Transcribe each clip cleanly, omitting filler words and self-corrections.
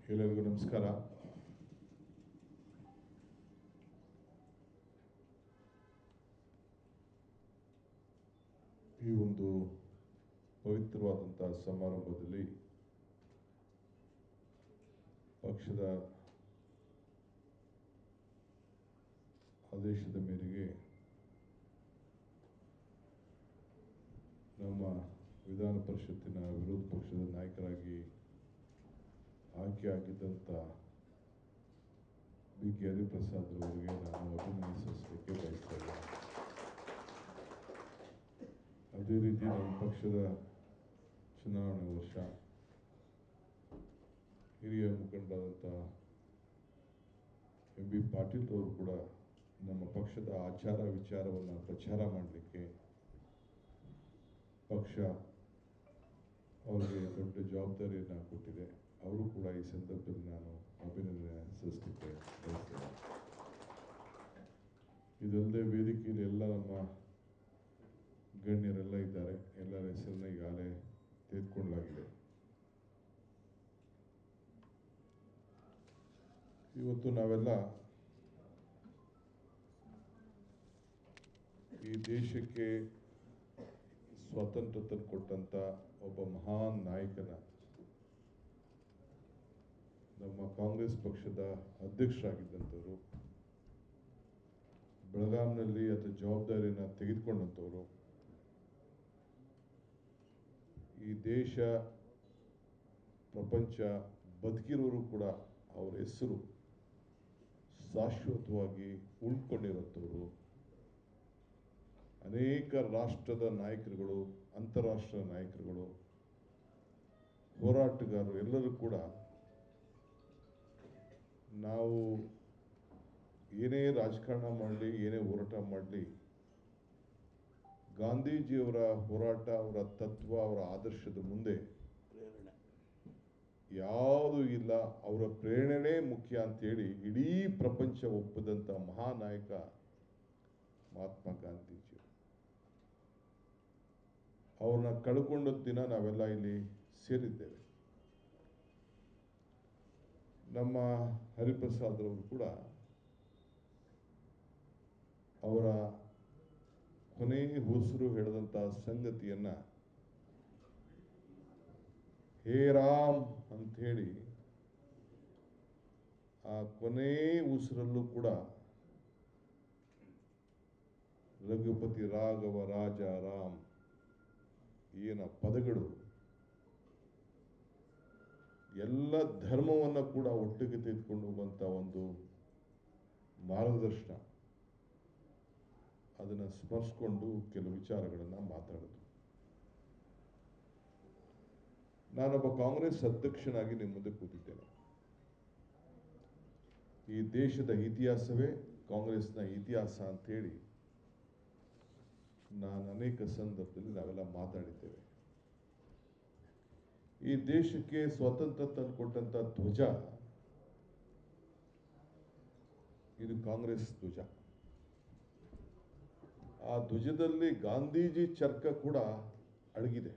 ಎಲ್ಲರಿಗೂ ನಮಸ್ಕಾರ. ಈ ಒಂದು ಪವಿತ್ರವಾದಂತಹ ಸಮಾರಂಭದಲ್ಲಿ ಪಕ್ಷದ ಆದೇಶದ ಮೇರೆಗೆ ನಮ್ಮ ವಿಧಾನ ಪರಿಷತ್ತಿನ ವಿರೋಧ ಪಕ್ಷದ ನಾಯಕರಾಗಿ ಆಯ್ಕೆಯಾಗಿದ್ದಂಥ ಕೆ ಹರಿಪ್ರಸಾದ್ ಅವರಿಗೆ ನಾನು ಅಭಿನಂದಿಸಲಿಕ್ಕೆ ಬಯಸ್ತೇನೆ. ಅದೇ ರೀತಿ ನಮ್ಮ ಪಕ್ಷದ ಚುನಾವಣೆ ವರ್ಷ ಹಿರಿಯ ಮುಖಂಡರಾದಂಥ ಬಿ ಪಾಟೀಲ್ ಅವರು ಕೂಡ ನಮ್ಮ ಪಕ್ಷದ ಆಚಾರ ವಿಚಾರವನ್ನು ಪ್ರಚಾರ ಮಾಡಲಿಕ್ಕೆ ಪಕ್ಷ ಅವರಿಗೆ ದೊಡ್ಡ ಜವಾಬ್ದಾರಿಯನ್ನು ಕೊಟ್ಟಿದೆ. ಅವರು ಕೂಡ ಈ ಸಂದರ್ಭದಲ್ಲಿ ನಾನು ಅಭಿನಂದನೆ ಸಲ್ಲಿಸಲಿಕ್ಕೆ ಬಯಸ್ತೇನೆ. ಇದಲ್ಲದೆ ವೇದಿಕೆಯಲ್ಲಿ ಎಲ್ಲ ನಮ್ಮ ಗಣ್ಯರೆಲ್ಲ ಇದ್ದಾರೆ. ಎಲ್ಲರ ಹೆಸರನ್ನ ಈಗಾಗಲೇ ತೆಗೆದುಕೊಳ್ಳಲಾಗಿದೆ. ಇವತ್ತು ನಾವೆಲ್ಲ ಈ ದೇಶಕ್ಕೆ ಸ್ವಾತಂತ್ರ್ಯ ತಂದುಕೊಟ್ಟಂಥ ಒಬ್ಬ ಮಹಾನ್ ನಾಯಕನ, ನಮ್ಮ ಕಾಂಗ್ರೆಸ್ ಪಕ್ಷದ ಅಧ್ಯಕ್ಷರಾಗಿದ್ದಂಥವರು, ಬೆಳಗಾಂನಲ್ಲಿ ಅದರ ಜವಾಬ್ದಾರಿಯನ್ನು ತೆಗೆದುಕೊಂಡಂಥವರು, ಈ ದೇಶ ಪ್ರಪಂಚ ಬದುಕಿರೋರು ಕೂಡ ಅವರ ಹೆಸರು ಶಾಶ್ವತವಾಗಿ ಉಳ್ಕೊಂಡಿರುವಂಥವರು, ಅನೇಕ ರಾಷ್ಟ್ರದ ನಾಯಕರುಗಳು, ಅಂತಾರಾಷ್ಟ್ರೀಯ ನಾಯಕರುಗಳು, ಹೋರಾಟಗಾರರು ಎಲ್ಲರೂ ಕೂಡ ನಾವು ಏನೇ ರಾಜಕಾರಣ ಮಾಡಲಿ, ಏನೇ ಹೋರಾಟ ಮಾಡಲಿ, ಗಾಂಧೀಜಿಯವರ ಹೋರಾಟ, ಅವರ ತತ್ವ, ಅವರ ಆದರ್ಶದ ಮುಂದೆ ಯಾವುದೂ ಇಲ್ಲ, ಅವರ ಪ್ರೇರಣೆ ಮುಖ್ಯ ಅಂತೇಳಿ ಇಡೀ ಪ್ರಪಂಚ ಒಪ್ಪದಂಥ ಮಹಾನಾಯಕ ಮಹಾತ್ಮ ಗಾಂಧೀಜಿ. ಅವ್ರನ್ನ ಕಳ್ಕೊಂಡ ದಿನ ನಾವೆಲ್ಲ ಇಲ್ಲಿ ಸೇರಿದ್ದೇವೆ. ನಮ್ಮ ಹರಿಪ್ರಸಾದ್ ಅವರು ಕೂಡ ಅವರ ಕೊನೆ ಉಸಿರು ಹೇಳಿದಂಥ ಸಂಗತಿಯನ್ನ ಹೇ ರಾಮ್ ಅಂಥೇಳಿ ಆ ಕೊನೆ ಉಸಿರಲ್ಲೂ ಕೂಡ ರಘುಪತಿ ರಾಘವ ರಾಜ ರಾಮ್ ಏನ ಪದಗಳು, ಎಲ್ಲ ಧರ್ಮವನ್ನು ಕೂಡ ಒಟ್ಟಿಗೆ ತೆಗೆದುಕೊಂಡು ಹೋಗುವಂಥ ಒಂದು ಮಾರ್ಗದರ್ಶನ, ಅದನ್ನು ಸ್ಮರಿಸಿಕೊಂಡು ಕೆಲವು ವಿಚಾರಗಳನ್ನು ಮಾತಾಡೋದು. ನಾನೊಬ್ಬ ಕಾಂಗ್ರೆಸ್ ಅಧ್ಯಕ್ಷನಾಗಿ ನಿಮ್ಮ ಮುಂದೆ ಕೂತಿದ್ದೇನೆ. ಈ ದೇಶದ ಇತಿಹಾಸವೇ ಕಾಂಗ್ರೆಸ್ನ ಇತಿಹಾಸ ಅಂತೇಳಿ ನಾನು ಅನೇಕ ಸಂದರ್ಭದಲ್ಲಿ ನಾವೆಲ್ಲ ಮಾತಾಡಿದ್ದೇವೆ. ಈ ದೇಶಕ್ಕೆ ಸ್ವಾತಂತ್ರ್ಯ ತಂದುಕೊಟ್ಟಂಥ ಧ್ವಜ ಇದು ಕಾಂಗ್ರೆಸ್ ಧ್ವಜ. ಆ ಧ್ವಜದಲ್ಲಿ ಗಾಂಧೀಜಿ ಚರ್ಕ ಕೂಡ ಅಡಗಿದೆ.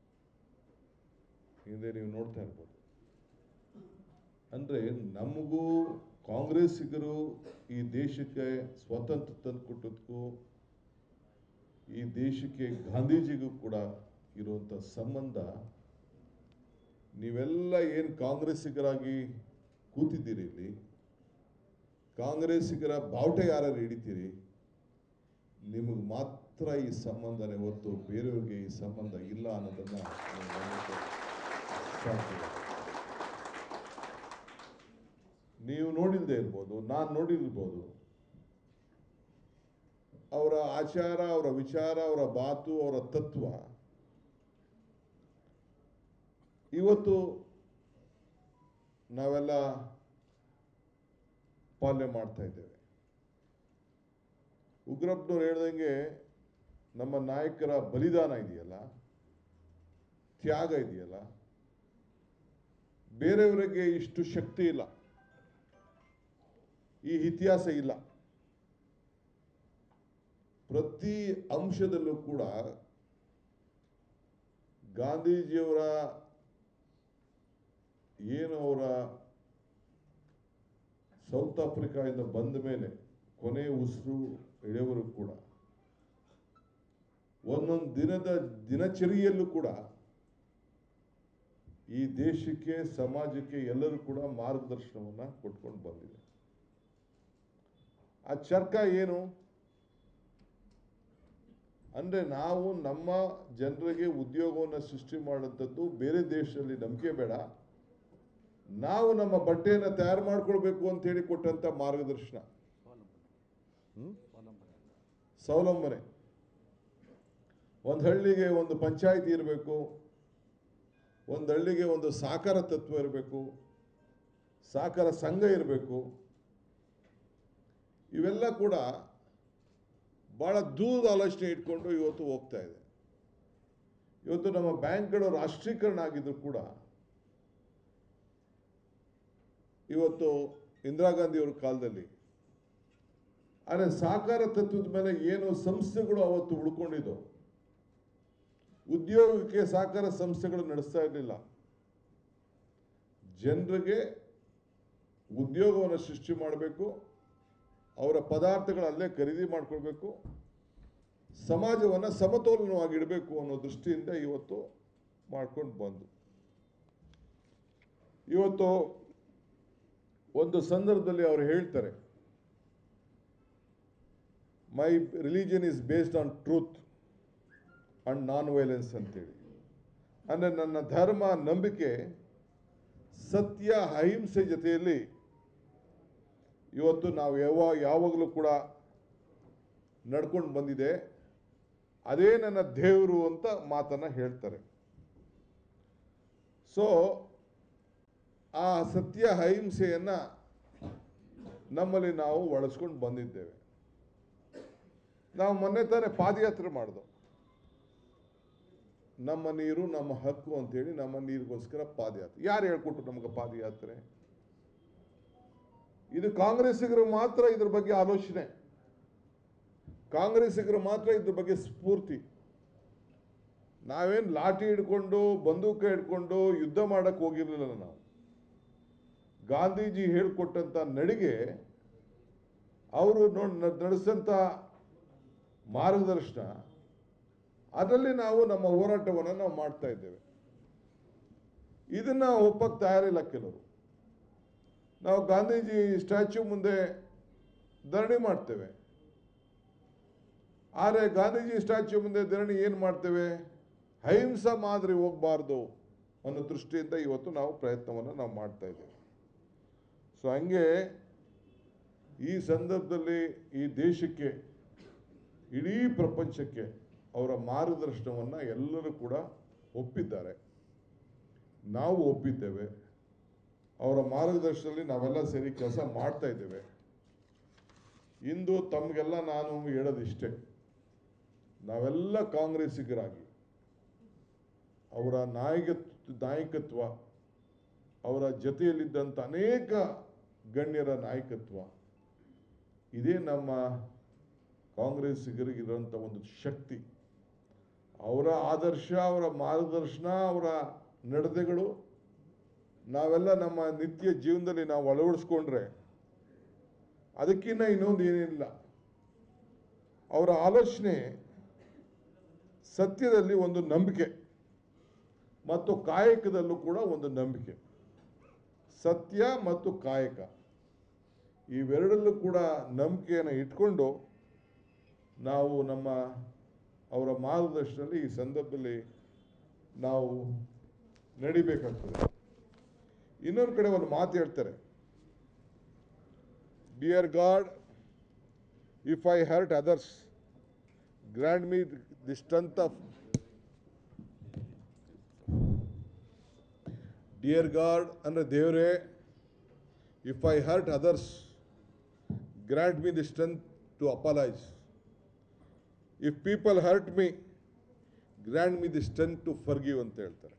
ಹಿಂದೆ ನೀವು ನೋಡ್ತಾ ಇರ್ಬೋದು. ಅಂದ್ರೆ ನಮಗೂ ಕಾಂಗ್ರೆಸ್ಸಿಗರು ಈ ದೇಶಕ್ಕೆ ಸ್ವಾತಂತ್ರ್ಯ ತಂದುಕೊಟ್ಟದಕ್ಕೂ ಈ ದೇಶಕ್ಕೆ ಗಾಂಧೀಜಿಗೂ ಕೂಡ ಇರುವಂಥ ಸಂಬಂಧ, ನೀವೆಲ್ಲ ಏನು ಕಾಂಗ್ರೆಸ್ಸಿಗರಾಗಿ ಕೂತಿದ್ದೀರಿ, ಇಲ್ಲಿ ಕಾಂಗ್ರೆಸ್ಸಿಗರ ಬಾವುಟ ಯಾರು ಹಿಡಿತೀರಿ, ನಿಮಗೆ ಮಾತ್ರ ಈ ಸಂಬಂಧನೇ ಹೊರತು ಬೇರೆಯವ್ರಿಗೆ ಈ ಸಂಬಂಧ ಇಲ್ಲ ಅನ್ನೋದನ್ನ ನೀವು ನೋಡಿಲ್ಲದೆ ಇರ್ಬೋದು, ನಾನು ನೋಡಿರ್ಬೋದು. ಅವರ ಆಚಾರ, ಅವರ ವಿಚಾರ, ಅವರ ಮಾತು, ಅವರ ತತ್ವ ಇವತ್ತು ನಾವೆಲ್ಲ ಪಾಲನೆ ಮಾಡ್ತಾ ಇದ್ದೇವೆ. ಉಗ್ರಪ್ಪನವ್ರು ಹೇಳ್ದಂಗೆ ನಮ್ಮ ನಾಯಕರ ಬಲಿದಾನ ಇದೆಯಲ್ಲ, ತ್ಯಾಗ ಇದೆಯಲ್ಲ, ಬೇರೆಯವರಿಗೆ ಇಷ್ಟು ಶಕ್ತಿ ಇಲ್ಲ, ಈ ಇತಿಹಾಸ ಇಲ್ಲ. ಪ್ರತಿ ಅಂಶದಲ್ಲೂ ಕೂಡ ಗಾಂಧೀಜಿಯವರ ಏನು ಅವರ ಸೌತ್ ಆಫ್ರಿಕಾದಿಂದ ಬಂದ ಮೇಲೆ ಕೊನೆ ಉಸಿರು ಎಳೆಯವರು ಕೂಡ ಒಂದೊಂದು ದಿನದ ದಿನಚರಿಯಲ್ಲೂ ಕೂಡ ಈ ದೇಶಕ್ಕೆ ಸಮಾಜಕ್ಕೆ ಎಲ್ಲರೂ ಕೂಡ ಮಾರ್ಗದರ್ಶನವನ್ನು ಕೊಟ್ಕೊಂಡು ಬಂದಿದೆ. ಆ ಚರ್ಕ ಏನು ಅಂದರೆ ನಾವು ನಮ್ಮ ಜನರಿಗೆ ಉದ್ಯೋಗವನ್ನು ಸೃಷ್ಟಿ ಮಾಡೋಂಥದ್ದು ಬೇರೆ ದೇಶದಲ್ಲಿ ನಂಬಿಕೆ ಬೇಡ, ನಾವು ನಮ್ಮ ಬಟ್ಟೆಯನ್ನು ತಯಾರು ಮಾಡ್ಕೊಳ್ಬೇಕು ಅಂತ ಹೇಳಿ ಕೊಟ್ಟಂಥ ಮಾರ್ಗದರ್ಶನ, ಸ್ವಾವಲಂಬನೆ. ಒಂದು ಹಳ್ಳಿಗೆ ಒಂದು ಪಂಚಾಯಿತಿ ಇರಬೇಕು, ಒಂದು ಹಳ್ಳಿಗೆ ಒಂದು ಸಹಕಾರ ತತ್ವ ಇರಬೇಕು, ಸಹಕಾರ ಸಂಘ ಇರಬೇಕು. ಇವೆಲ್ಲ ಕೂಡ ಭಾಳ ದೂರದ ಆಲೋಚನೆ ಇಟ್ಕೊಂಡು ಇವತ್ತು ಹೋಗ್ತಾ ಇದೆ. ಇವತ್ತು ನಮ್ಮ ಬ್ಯಾಂಕ್ಗಳು ರಾಷ್ಟ್ರೀಕರಣ ಆಗಿದ್ರು ಕೂಡ ಇವತ್ತು ಇಂದಿರಾ ಗಾಂಧಿಯವರ ಕಾಲದಲ್ಲಿ ಆದರೆ ಸಹಕಾರ ತತ್ವದ ಮೇಲೆ ಏನು ಸಂಸ್ಥೆಗಳು ಅವತ್ತು ಉಳ್ಕೊಂಡಿದ್ದೋ, ಉದ್ಯೋಗಕ್ಕೆ ಸಹಕಾರ ಸಂಸ್ಥೆಗಳು ನಡೆಸ್ತಾ ಇರಲಿಲ್ಲ. ಜನರಿಗೆ ಉದ್ಯೋಗವನ್ನು ಸೃಷ್ಟಿ ಮಾಡಬೇಕು, ಅವರ ಪದಾರ್ಥಗಳು ಅಲ್ಲೇ ಖರೀದಿ ಮಾಡ್ಕೊಳ್ಬೇಕು, ಸಮಾಜವನ್ನು ಸಮತೋಲನವಾಗಿಡಬೇಕು ಅನ್ನೋ ದೃಷ್ಟಿಯಿಂದ ಇವತ್ತು ಮಾಡ್ಕೊಂಡು ಬಂದು ಇವತ್ತು ಒಂದು ಸಂದರ್ಭದಲ್ಲಿ ಅವರು ಹೇಳ್ತಾರೆ, my religion is based on truth and non violence ಅಂತೇಳಿ. ಅಂದರೆ ನನ್ನ ಧರ್ಮ ನಂಬಿಕೆ ಸತ್ಯ ಅಹಿಂಸೆ ಜೊತೆಯಲ್ಲಿ ಇವತ್ತು ನಾವು ಯಾವಾಗಲೂ ಕೂಡ ನಡ್ಕೊಂಡು ಬಂದಿದೆ, ಅದೇ ನನ್ನ ದೇವರು ಅಂತ ಮಾತನ್ನು ಹೇಳ್ತಾರೆ. ಸೊ ಆ ಸತ್ಯ ಅಹಿಂಸೆಯನ್ನು ನಮ್ಮಲ್ಲಿ ನಾವು ಬಳಸ್ಕೊಂಡು ಬಂದಿದ್ದೇವೆ. ನಾವು ಮೊನ್ನೆ ತಾನೇ ಪಾದಯಾತ್ರೆ ಮಾಡಿದೋ, ನಮ್ಮ ನೀರು ನಮ್ಮ ಹಕ್ಕು ಅಂತೇಳಿ ನಮ್ಮ ನೀರಿಗೋಸ್ಕರ ಪಾದಯಾತ್ರೆ. ಯಾರು ಹೇಳ್ಕೊಟ್ರು ನಮಗೆ ಪಾದಯಾತ್ರೆ? ಇದು ಕಾಂಗ್ರೆಸ್ಸಿಗರು ಮಾತ್ರ ಇದ್ರ ಬಗ್ಗೆ ಆಲೋಚನೆ, ಕಾಂಗ್ರೆಸ್ಸಿಗರು ಮಾತ್ರ ಇದ್ರ ಬಗ್ಗೆ ಸ್ಫೂರ್ತಿ. ನಾವೇನು ಲಾಠಿ ಹಿಡ್ಕೊಂಡು ಬಂದೂಕ ಹಿಡ್ಕೊಂಡು ಯುದ್ಧ ಮಾಡಕ್ಕೆ ಹೋಗಿರಲಿಲ್ಲ. ನಾವು ಗಾಂಧೀಜಿ ಹೇಳಿಕೊಟ್ಟಂಥ ನಡಿಗೆ, ಅವರು ನಡೆಸಂಥ ಮಾರ್ಗದರ್ಶನ, ಅದರಲ್ಲಿ ನಾವು ನಮ್ಮ ಹೋರಾಟವನ್ನು ನಾವು ಮಾಡ್ತಾ ಇದ್ದೇವೆ. ಇದನ್ನು ಒಪ್ಪಕ್ಕೆ ತಯಾರಿಲ್ಲ ಕೆಲವರು. ನಾವು ಗಾಂಧೀಜಿ ಸ್ಟ್ಯಾಚ್ಯೂ ಮುಂದೆ ಧರಣಿ ಮಾಡ್ತೇವೆ, ಆದರೆ ಗಾಂಧೀಜಿ ಸ್ಟ್ಯಾಚ್ಯೂ ಮುಂದೆ ಧರಣಿ ಏನು ಮಾಡ್ತೇವೆ? ಅಹಿಂಸಾ ಮಾದರಿ ಹೋಗಬಾರ್ದು ಅನ್ನೋ ದೃಷ್ಟಿಯಿಂದ ಇವತ್ತು ನಾವು ಪ್ರಯತ್ನವನ್ನು ನಾವು ಮಾಡ್ತಾ ಇದ್ದೇವೆ. ಸೊ ಹಂಗೆ ಈ ಸಂದರ್ಭದಲ್ಲಿ ಈ ದೇಶಕ್ಕೆ, ಇಡೀ ಪ್ರಪಂಚಕ್ಕೆ ಅವರ ಮಾರ್ಗದರ್ಶನವನ್ನು ಎಲ್ಲರೂ ಕೂಡ ಒಪ್ಪಿದ್ದಾರೆ, ನಾವು ಒಪ್ಪಿದ್ದೇವೆ. ಅವರ ಮಾರ್ಗದರ್ಶನದಲ್ಲಿ ನಾವೆಲ್ಲ ಸೇರಿ ಕೆಲಸ ಮಾಡ್ತಾ ಇದ್ದೇವೆ. ಇಂದು ತಮಗೆಲ್ಲ ನಾನು ಹೇಳೋದಿಷ್ಟೇ, ನಾವೆಲ್ಲ ಕಾಂಗ್ರೆಸ್ಸಿಗರಾಗಿ ಅವರ ನಾಯಕತ್ವ, ಅವರ ಜೊತೆಯಲ್ಲಿದ್ದಂಥ ಅನೇಕ ಗಣ್ಯರ ನಾಯಕತ್ವ, ಇದೇ ನಮ್ಮ ಕಾಂಗ್ರೆಸ್ಸಿಗರಿಗಿರೋಂಥ ಒಂದು ಶಕ್ತಿ. ಅವರ ಆದರ್ಶ, ಅವರ ಮಾರ್ಗದರ್ಶನ, ಅವರ ನಡತೆಗಳು ನಾವೆಲ್ಲ ನಮ್ಮ ನಿತ್ಯ ಜೀವನದಲ್ಲಿ ನಾವು ಅಳವಡಿಸ್ಕೊಂಡ್ರೆ ಅದಕ್ಕಿಂತ ಇನ್ನೊಂದು ಏನಿಲ್ಲ. ಅವರ ಆಲೋಚನೆ ಸತ್ಯದಲ್ಲಿ ಒಂದು ನಂಬಿಕೆ ಮತ್ತು ಕಾಯಕದಲ್ಲೂ ಕೂಡ ಒಂದು ನಂಬಿಕೆ. ಸತ್ಯ ಮತ್ತು ಕಾಯಕ ಇವೆರಡಲ್ಲೂ ಕೂಡ ನಂಬಿಕೆಯನ್ನು ಇಟ್ಕೊಂಡು ನಾವು ಅವರ ಮಾರ್ಗದರ್ಶನದಲ್ಲಿ ಈ ಸಂದರ್ಭದಲ್ಲಿ ನಾವು ನಡಿಬೇಕಾಗ್ತದೆ. ಇನ್ನೊಂದು ಕಡೆ ಒಂದು ಮಾತು ಹೇಳ್ತಾರೆ, dear God, if I hurt others grant me the strength of dear God ಅಂದರೆ ದೇವರೇ, if I hurt others grant me the strength to apologise. If people hurt me grant me the strength to forgive ಅಂತ ಹೇಳ್ತಾರೆ.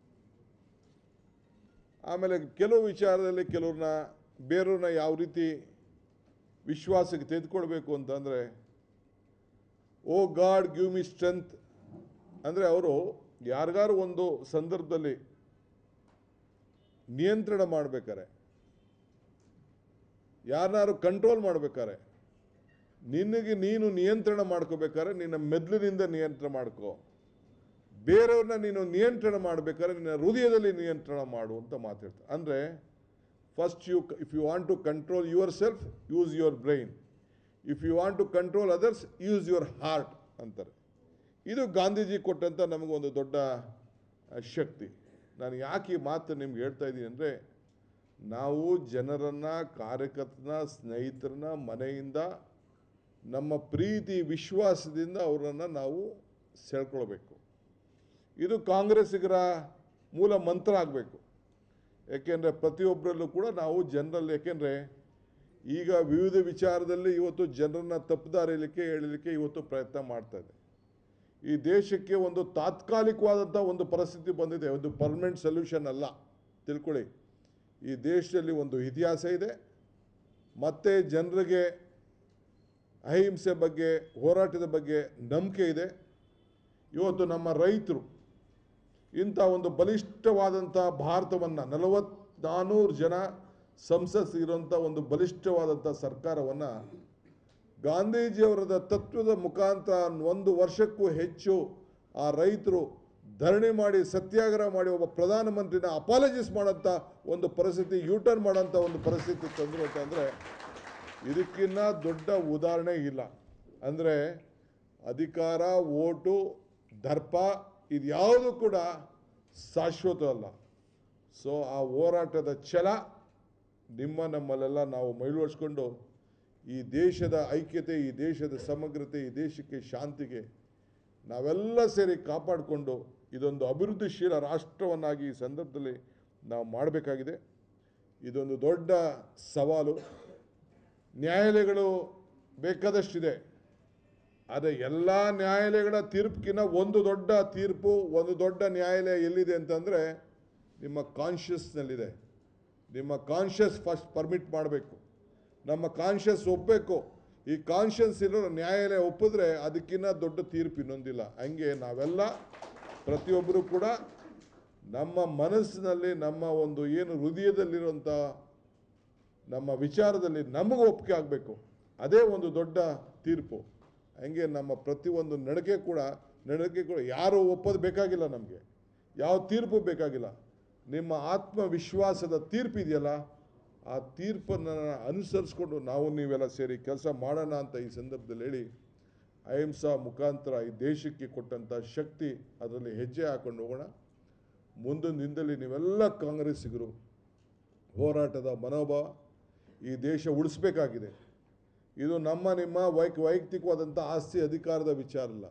ಆಮೇಲೆ ಕೆಲವು ವಿಚಾರದಲ್ಲಿ ಬೇರೆಯವ್ರನ್ನ ಯಾವ ರೀತಿ ವಿಶ್ವಾಸಕ್ಕೆ ತೆಗೆದುಕೊಳ್ಬೇಕು ಅಂತಂದರೆ, O God give me strength ಅಂದರೆ ಅವರು ಯಾರಿಗಾರು ಒಂದು ಸಂದರ್ಭದಲ್ಲಿ ನಿಯಂತ್ರಣ ಮಾಡಬೇಕಾರೆ ಯಾರನ್ನಾರು ಕಂಟ್ರೋಲ್ ಮಾಡಬೇಕಾದ್ರೆ ನಿನಗೆ ನೀನು ನಿಯಂತ್ರಣ ಮಾಡ್ಕೋಬೇಕಾದ್ರೆ ನಿನ್ನ ಮೆದುಳಿನಿಂದ ನಿಯಂತ್ರಣ ಮಾಡ್ಕೋ. ಬೇರೆಯವ್ರನ್ನ ನೀನು ನಿಯಂತ್ರಣ ಮಾಡಬೇಕಾದ್ರೆ ನಿನ್ನ ಹೃದಯದಲ್ಲಿ ನಿಯಂತ್ರಣ ಮಾಡು ಅಂತ ಮಾತಾಡ್ತಾರೆ. ಅಂದರೆ first if you want to control yourself use your brain, if you want to control others use your heart ಅಂತಾರೆ. ಇದು ಗಾಂಧೀಜಿ ಕೊಟ್ಟಂಥ ನಮಗೊಂದು ದೊಡ್ಡ ಶಕ್ತಿ. ನಾನು ಯಾಕೆ ಈ ಮಾತು ನಿಮ್ಗೆ ಹೇಳ್ತಾ ಇದ್ದೀನಿ ಅಂದರೆ, ನಾವು ಜನರನ್ನು, ಕಾರ್ಯಕರ್ತನ, ಸ್ನೇಹಿತರನ್ನ ಮನೆಯಿಂದ ನಮ್ಮ ಪ್ರೀತಿ ವಿಶ್ವಾಸದಿಂದ ಅವರನ್ನು ನಾವು ಸೆಳ್ಕೊಳ್ಬೇಕು. ಇದು ಕಾಂಗ್ರೆಸ್ಸಿಗರ ಮೂಲ ಮಂತ್ರ ಆಗಬೇಕು. ಏಕೆಂದರೆ ಪ್ರತಿಯೊಬ್ಬರಲ್ಲೂ ಕೂಡ ನಾವು ಜನರಲ್ಲಿ, ಏಕೆಂದರೆ ಈಗ ವಿವಿಧ ವಿಚಾರದಲ್ಲಿ ಇವತ್ತು ಜನರನ್ನು ತಪ್ಪುದಾರಿಲಿಕ್ಕೆ ಎಳಲಿಕ್ಕೆ ಇವತ್ತು ಪ್ರಯತ್ನ ಮಾಡ್ತಾ ಇದೆ. ಈ ದೇಶಕ್ಕೆ ಒಂದು ತಾತ್ಕಾಲಿಕವಾದಂಥ ಒಂದು ಪರಿಸ್ಥಿತಿ ಬಂದಿದೆ, ಒಂದು ಪರ್ಮನೆಂಟ್ ಸೊಲ್ಯೂಷನ್ ಅಲ್ಲ. ತಿಳ್ಕೊಳ್ಳಿ, ಈ ದೇಶದಲ್ಲಿ ಒಂದು ಇತಿಹಾಸ ಇದೆ, ಮತ್ತು ಜನರಿಗೆ ಅಹಿಂಸೆ ಬಗ್ಗೆ, ಹೋರಾಟದ ಬಗ್ಗೆ ನಂಬಿಕೆ ಇದೆ. ಇವತ್ತು ನಮ್ಮ ರೈತರು ಇಂಥ ಒಂದು ಬಲಿಷ್ಠವಾದಂಥ ಭಾರತವನ್ನು 400 ಜನ ಸಂಸತ್ತಿರುವಂಥ ಒಂದು ಬಲಿಷ್ಠವಾದಂಥ ಸರ್ಕಾರವನ್ನು ಗಾಂಧೀಜಿಯವರದ ತತ್ವದ ಮುಖಾಂತರ 1 ವರ್ಷಕ್ಕೂ ಹೆಚ್ಚು ಆ ರೈತರು ಧರಣಿ ಮಾಡಿ ಸತ್ಯಾಗ್ರಹ ಮಾಡಿ ಒಬ್ಬ ಪ್ರಧಾನಮಂತ್ರಿನ ಅಪಾಲಜಿಸ್ ಮಾಡೋಂಥ ಒಂದು ಪರಿಸ್ಥಿತಿ, ಯೂಟರ್ನ್ ಮಾಡೋಂಥ ಒಂದು ಪರಿಸ್ಥಿತಿ ತಂದರು ಅಂತಂದರೆ ಇದಕ್ಕಿನ್ನ ದೊಡ್ಡ ಉದಾಹರಣೆ ಇಲ್ಲ. ಅಂದರೆ ಅಧಿಕಾರ, ಓಟು, ದರ್ಪ ಇದ್ಯಾವುದು ಕೂಡ ಶಾಶ್ವತ ಅಲ್ಲ. ಸೊ ಆ ಹೋರಾಟದ ಛಲ ನಮ್ಮಲ್ಲೆಲ್ಲ ನಾವು ಮೈಲೂಡಿಸ್ಕೊಂಡು ಈ ದೇಶದ ಐಕ್ಯತೆ, ಈ ದೇಶದ ಸಮಗ್ರತೆ, ಈ ದೇಶಕ್ಕೆ ಶಾಂತಿಗೆ ನಾವೆಲ್ಲ ಸೇರಿ ಕಾಪಾಡಿಕೊಂಡು ಇದೊಂದು ಅಭಿವೃದ್ಧಿಶೀಲ ರಾಷ್ಟ್ರವನ್ನಾಗಿ ಈ ಸಂದರ್ಭದಲ್ಲಿ ನಾವು ಮಾಡಬೇಕಾಗಿದೆ. ಇದೊಂದು ದೊಡ್ಡ ಸವಾಲು. ನ್ಯಾಯಾಲಯಗಳು ಬೇಕಾದಷ್ಟಿದೆ, ಆದರೆ ಎಲ್ಲ ನ್ಯಾಯಾಲಯಗಳ ತೀರ್ಪಿಗಿಂತ ಒಂದು ದೊಡ್ಡ ತೀರ್ಪು, ಒಂದು ದೊಡ್ಡ ನ್ಯಾಯಾಲಯ ಎಲ್ಲಿದೆ ಅಂತಂದರೆ ನಿಮ್ಮ ಕಾನ್ಷಿಯಸ್ನಲ್ಲಿದೆ. ನಿಮ್ಮ ಕಾನ್ಷಿಯಸ್ ಫಸ್ಟ್ ಪರ್ಮಿಟ್ ಮಾಡಬೇಕು, ನಮ್ಮ ಕಾನ್ಷಿಯಸ್ ಒಪ್ಪಬೇಕು. ಈ ಕಾನ್ಷಿಯಸ್ ಇರೋ ನ್ಯಾಯಾಲಯ ಒಪ್ಪಿದ್ರೆ ಅದಕ್ಕಿಂತ ದೊಡ್ಡ ತೀರ್ಪು ಇನ್ನೊಂದಿಲ್ಲ. ಹಂಗೆ ನಾವೆಲ್ಲ ಪ್ರತಿಯೊಬ್ಬರು ಕೂಡ ನಮ್ಮ ಮನಸ್ಸಿನಲ್ಲಿ, ನಮ್ಮ ಒಂದು ಏನು ಹೃದಯದಲ್ಲಿರುವಂಥ ನಮ್ಮ ವಿಚಾರದಲ್ಲಿ ನಮಗೆ ಒಪ್ಪಿಗೆ ಆಗಬೇಕು. ಅದೇ ಒಂದು ದೊಡ್ಡ ತೀರ್ಪು. ಹಂಗೆ ನಮ್ಮ ಪ್ರತಿಯೊಂದು ನಡಕೆ ಕೂಡ ಯಾರು ಒಪ್ಪೋದು ಬೇಕಾಗಿಲ್ಲ, ನಮಗೆ ಯಾವ ತೀರ್ಪು ಬೇಕಾಗಿಲ್ಲ. ನಿಮ್ಮ ಆತ್ಮವಿಶ್ವಾಸದ ತೀರ್ಪು ಇದೆಯಲ್ಲ, ಆ ತೀರ್ಪನ್ನು ಅನುಸರಿಸ್ಕೊಂಡು ನಾವು ನೀವೆಲ್ಲ ಸೇರಿ ಕೆಲಸ ಮಾಡೋಣ ಅಂತ ಈ ಸಂದರ್ಭದಲ್ಲಿ ಹೇಳಿ, ಅಹಿಂಸಾ ಮುಖಾಂತರ ಈ ದೇಶಕ್ಕೆ ಕೊಟ್ಟಂಥ ಶಕ್ತಿ, ಅದರಲ್ಲಿ ಹೆಜ್ಜೆ ಹಾಕೊಂಡು ಹೋಗೋಣ. ಮುಂದಿನ ದಿನದಲ್ಲಿ ನೀವೆಲ್ಲ ಕಾಂಗ್ರೆಸ್ಸಿಗರು ಹೋರಾಟದ ಮನೋಭಾವ, ಈ ದೇಶ ಉಳಿಸ್ಬೇಕಾಗಿದೆ. ಇದು ನಿಮ್ಮ ವೈಯಕ್ತಿಕವಾದಂಥ ಆಸ್ತಿ ಅಧಿಕಾರದ ವಿಚಾರ ಅಲ್ಲ.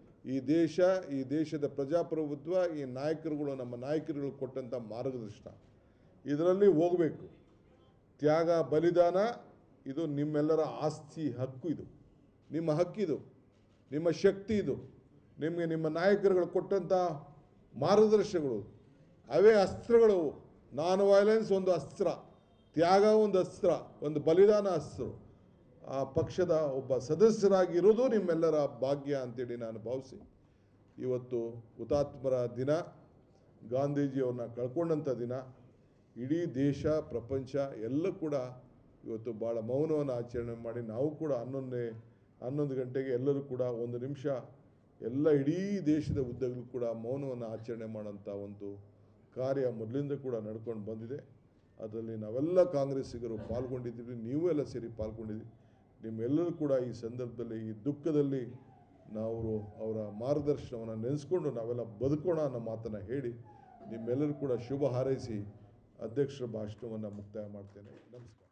ಈ ದೇಶದ ಪ್ರಜಾಪ್ರಭುತ್ವ, ಈ ನಾಯಕರುಗಳು, ನಮ್ಮ ನಾಯಕರುಗಳು ಕೊಟ್ಟಂಥ ಮಾರ್ಗದರ್ಶನ, ಇದರಲ್ಲಿ ಹೋಗಬೇಕು. ತ್ಯಾಗ, ಬಲಿದಾನ ಇದು ನಿಮ್ಮೆಲ್ಲರ ಆಸ್ತಿ, ಹಕ್ಕು. ಇದು ನಿಮ್ಮ ಹಕ್ಕಿದು, ನಿಮ್ಮ ಶಕ್ತಿ ಇದು. ನಿಮಗೆ ನಿಮ್ಮ ನಾಯಕರುಗಳು ಕೊಟ್ಟಂಥ ಮಾರ್ಗದರ್ಶನಗಳು, ಅವೇ ಅಸ್ತ್ರಗಳು. ನಾನ್ ವೈಲೆನ್ಸ್ ಒಂದು ಅಸ್ತ್ರ, ತ್ಯಾಗ ಒಂದು ಅಸ್ತ್ರ, ಒಂದು ಬಲಿದಾನ ಅಸ್ತ್ರ. ಆ ಪಕ್ಷದ ಒಬ್ಬ ಸದಸ್ಯರಾಗಿರೋದು ನಿಮ್ಮೆಲ್ಲರ ಭಾಗ್ಯ ಅಂತೇಳಿ ನಾನು ಭಾವಿಸಿ, ಇವತ್ತು ಹುತಾತ್ಮರ ದಿನ, ಗಾಂಧೀಜಿಯವ್ರನ್ನ ಕಳ್ಕೊಂಡಂಥ ದಿನ, ಇಡೀ ದೇಶ, ಪ್ರಪಂಚ ಎಲ್ಲ ಕೂಡ ಇವತ್ತು ಭಾಳ ಮೌನವನ್ನು ಆಚರಣೆ ಮಾಡಿ, ನಾವು ಕೂಡ 11 ಗಂಟೆಗೆ ಎಲ್ಲರೂ ಕೂಡ 1 ನಿಮಿಷ ಎಲ್ಲ ಇಡೀ ದೇಶದ ಉದ್ದಗಲೂ ಕೂಡ ಮೌನವನ್ನು ಆಚರಣೆ ಮಾಡೋಂಥ ಒಂದು ಕಾರ್ಯ ಮೊದಲಿಂದ ಕೂಡ ನಡ್ಕೊಂಡು ಬಂದಿದೆ. ಅದರಲ್ಲಿ ನಾವೆಲ್ಲ ಕಾಂಗ್ರೆಸ್ಸಿಗರು ಪಾಲ್ಗೊಂಡಿದ್ದೀವಿ, ನೀವು ಎಲ್ಲ ಸೇರಿ ಪಾಲ್ಗೊಂಡಿದ್ದೀವಿ. ನಿಮ್ಮೆಲ್ಲರೂ ಕೂಡ ಈ ಸಂದರ್ಭದಲ್ಲಿ, ಈ ದುಃಖದಲ್ಲಿ ನಾವು ಅವರ ಮಾರ್ಗದರ್ಶನವನ್ನು ನೆನೆಸ್ಕೊಂಡು ನಾವೆಲ್ಲ ಬದುಕೋಣ ಅನ್ನೋ ಮಾತನ್ನು ಹೇಳಿ ನಿಮ್ಮೆಲ್ಲರೂ ಕೂಡ ಶುಭ ಹಾರೈಸಿ ಅಧ್ಯಕ್ಷರ ಭಾಷಣವನ್ನು ಮುಕ್ತಾಯ ಮಾಡ್ತೇನೆ. ನಮಸ್ಕಾರ.